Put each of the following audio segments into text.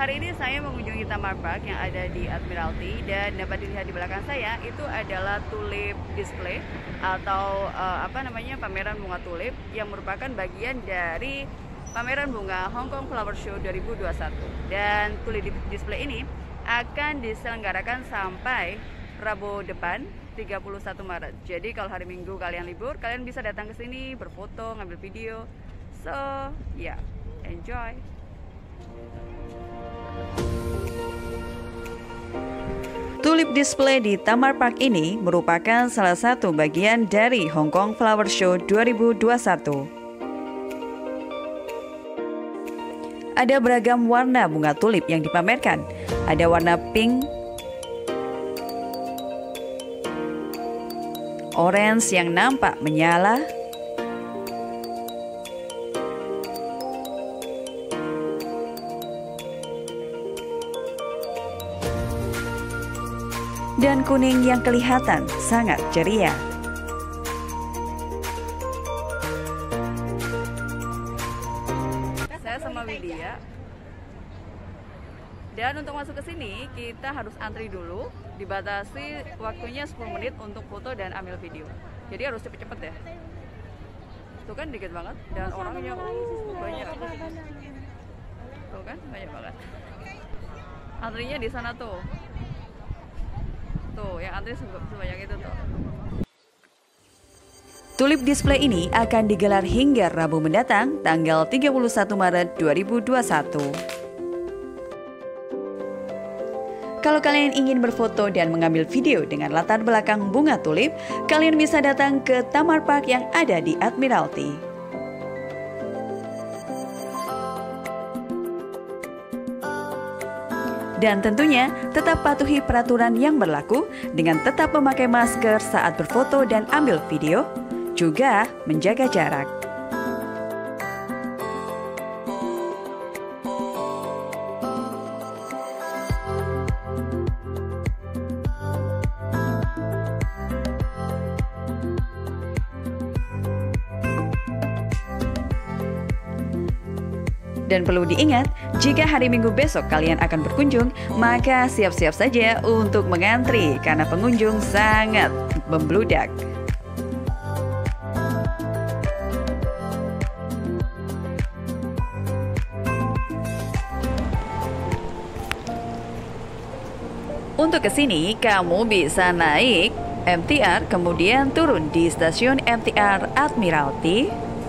Hari ini saya mengunjungi Tamar Park yang ada di Admiralty, dan dapat dilihat di belakang saya itu adalah tulip display atau pameran bunga tulip yang merupakan bagian dari pameran bunga Hong Kong Flower Show 2021. Dan tulip display ini akan diselenggarakan sampai Rabu depan 31 Maret. Jadi kalau hari Minggu kalian libur, kalian bisa datang ke sini berfoto, ngambil video. So, yeah, enjoy. Tulip display di Tamar Park ini merupakan salah satu bagian dari Hong Kong Flower Show 2021. Ada beragam warna bunga tulip yang dipamerkan. Ada warna pink, orange yang nampak menyala, dan kuning yang kelihatan sangat ceria. Saya sama Widya. Dan untuk masuk ke sini kita harus antri dulu, dibatasi waktunya 10 menit untuk foto dan ambil video. Jadi harus cepet-cepet ya. Tuh kan dikit banget dan orangnya banyak. Tuh kan banyak banget. Antrinya di sana tuh. Tuh, yang antri sebanyak itu tuh. Tulip display ini akan digelar hingga Rabu mendatang, tanggal 31 Maret 2021. Kalau kalian ingin berfoto dan mengambil video dengan latar belakang bunga tulip, kalian bisa datang ke Tamar Park yang ada di Admiralty. Dan tentunya tetap patuhi peraturan yang berlaku dengan tetap memakai masker saat berfoto dan ambil video, juga menjaga jarak. Dan perlu diingat, jika hari Minggu besok kalian akan berkunjung, maka siap-siap saja untuk mengantri karena pengunjung sangat membludak. Untuk kesini, kamu bisa naik MTR, kemudian turun di stasiun MTR Admiralty.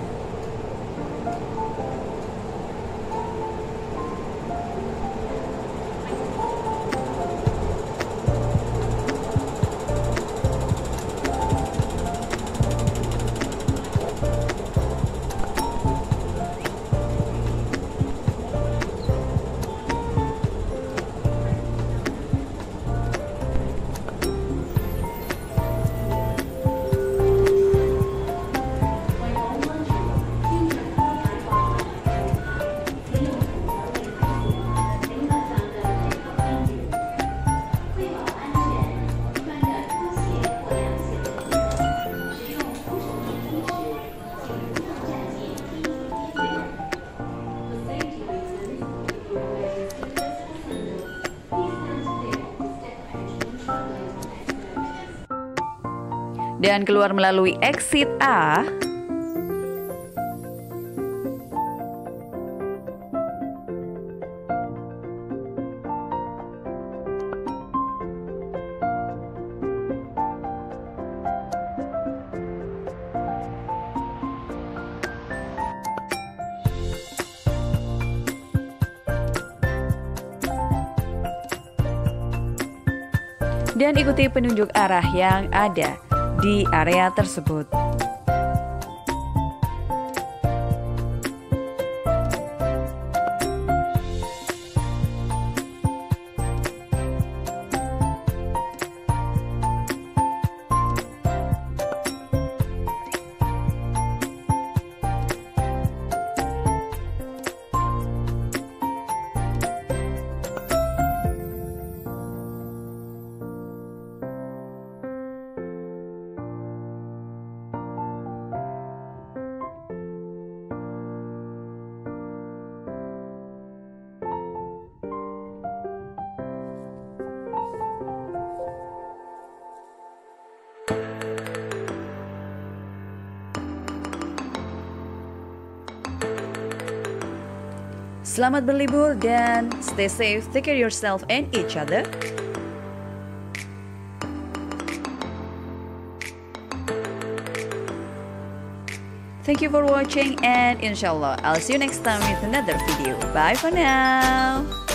Dan keluar melalui exit A. Dan ikuti penunjuk arah yang ada di area tersebut. Selamat berlibur dan stay safe, take care yourself and each other. Thank you for watching and inshallah I'll see you next time with another video. Bye for now.